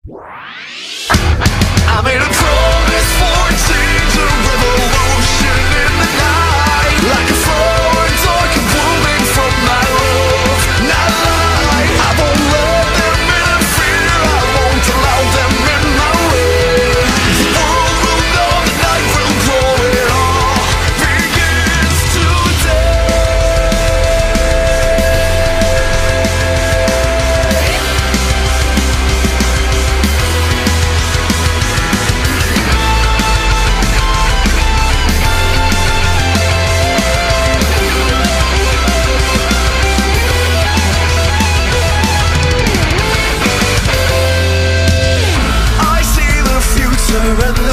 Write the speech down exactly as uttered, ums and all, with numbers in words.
I made a promise for a change, a revolution in the night. Like a flower, dark and blooming from my love. Not lie, I won't let them interfere. I won't allow them in my way. The world will know, the night will grow. It all begins today. And